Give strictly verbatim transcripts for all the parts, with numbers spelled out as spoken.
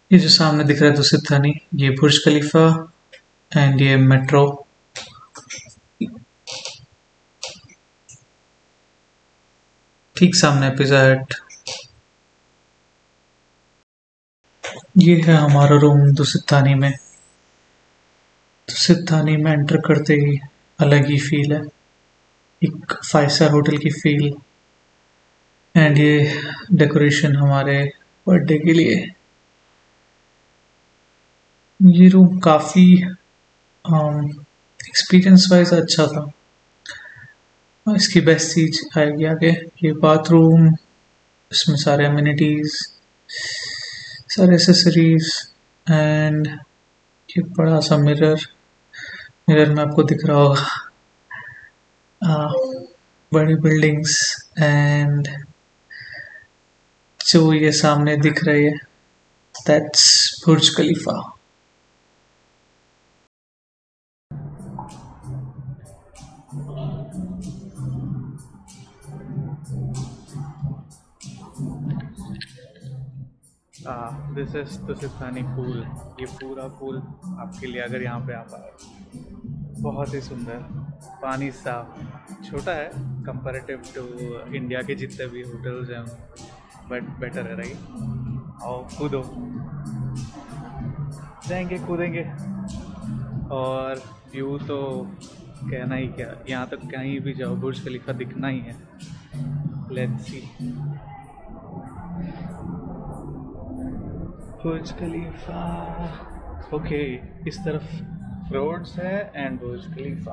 ये जो सामने दिख रहा है दुसित थानी, ये बुर्ज खलीफा एंड ये मेट्रो। ठीक सामने पिज़्ज़ा हट। ये है हमारा रूम दुसित थानी में। दुसित थानी में एंटर करते ही अलग ही फील है, एक फाइव स्टार होटल की फील। एंड ये डेकोरेशन हमारे बर्थडे के लिए। ये रूम काफ़ी एक्सपीरियंस वाइज अच्छा था। और इसकी बेस्ट चीज आएगी आगे, ये बाथरूम, इसमें सारे अम्यूनिटीज, सारे एसेसरीज एंड ये बड़ा सा मिरर। मिरर में आपको दिख रहा होगा आ, बड़ी बिल्डिंग्स एंड जो ये सामने दिख रही है that's Burj Khalifa. This is Dusit Thani pool. ये पूरा पूल आपके लिए अगर यहाँ पे आ पाए, बहुत ही सुंदर, पानी साफ, छोटा है कंपैरेटिव टू इंडिया के जितने भी होटल्स हैं, बट बेटर है राइट। आओ कूदो, जाएंगे कूदेंगे। और व्यू तो कहना ही क्या, यहाँ तक कहीं भी जाओ बुर्ज खलीफा दिखना ही है। Let's see Burj Khalifa. Okay, इस तरफ रोड्स है and Burj Khalifa.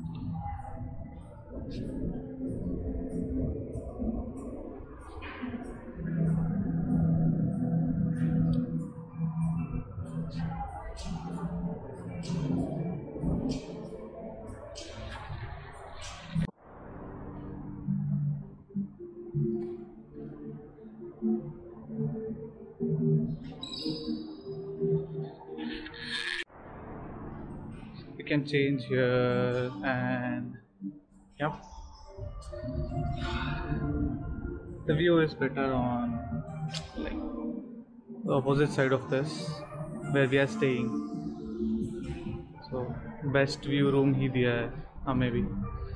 You can change here and yep, the view is better on like the opposite side of this where we are staying. So best view room ही दिया है हमें भी।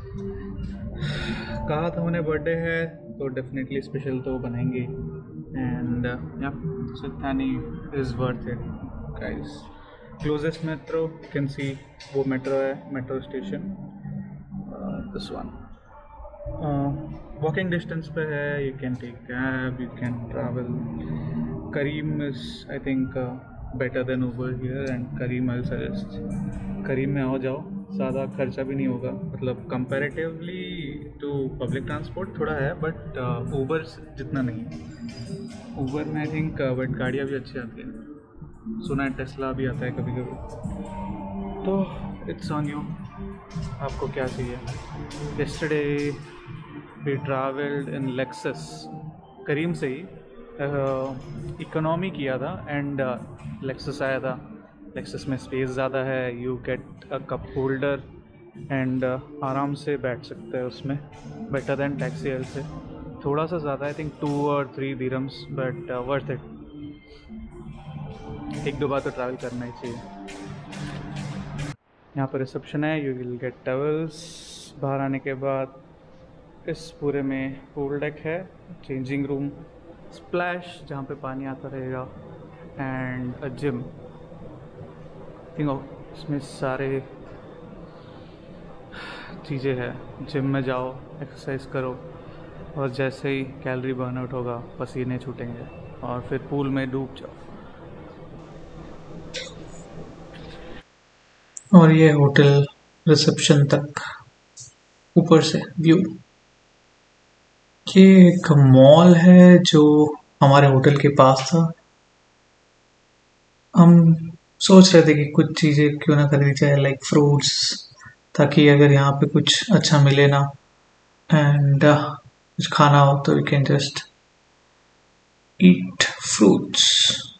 कहा था उन्हें बर्थडे है तो डेफिनेटली स्पेशल तो बनाएंगे। एंड या Dusit Thani is worth it guys. Closest metro you can see, वो मेट्रो है, metro station this one walking distance पे है। You can take cab, you can travel. Careem is I think better than Uber here and Careem I suggest Careem में आओ जाओ, ज़्यादा खर्चा भी नहीं होगा, मतलब कंपैरेटिवली टू पब्लिक ट्रांसपोर्ट थोड़ा है बट ऊबर जितना नहीं। ऊबर में आई थिंक बट गाड़ियाँ भी अच्छी आती हैं, सुना है टेस्ला भी आता है कभी कभी। तो इट्स ऑन यू, आपको क्या चाहिए। Yesterday we travelled in Lexus, Careem से ही इकोनॉमी किया था एंड लेक्सस आया था। लेक्सस में स्पेस ज़्यादा है, you get a cup holder and आराम से बैठ सकते हैं उसमें, बेटर देन टैक्सी एल से। थोड़ा सा ज़्यादा आई थिंक टू और three dirhams but worth it. एक दो बार तो ट्रैवल करना ही चाहिए। यहाँ पर रिसेप्शन है, यू विल गेट टॉवल्स। बाहर आने के बाद इस पूरे में पूल डेक है, चेंजिंग रूम, स्प्लैश जहाँ पे पानी आता रहेगा एंड अ जिम। थिंक इसमें सारे चीज़ें हैं। जिम में जाओ, एक्सरसाइज करो और जैसे ही कैलोरी बर्न आउट होगा पसीने छूटेंगे और फिर पूल में डूब जाओ। और ये होटल रिसेप्शन तक ऊपर से व्यू। ये एक मॉल है जो हमारे होटल के पास था। हम सोच रहे थे कि कुछ चीज़ें क्यों ना खरीदी जाए, लाइक फ्रूट्स, ताकि अगर यहाँ पे कुछ अच्छा मिले ना एंड कुछ खाना हो तो we can just eat fruits.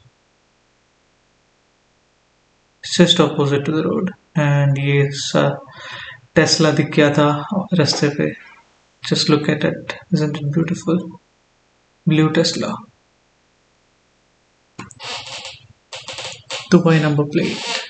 Just opposite to the road and ये सा टेस्ला दिख गया था रास्ते पे। Just look at it, isn't it beautiful, blue Tesla. Dubai number plate.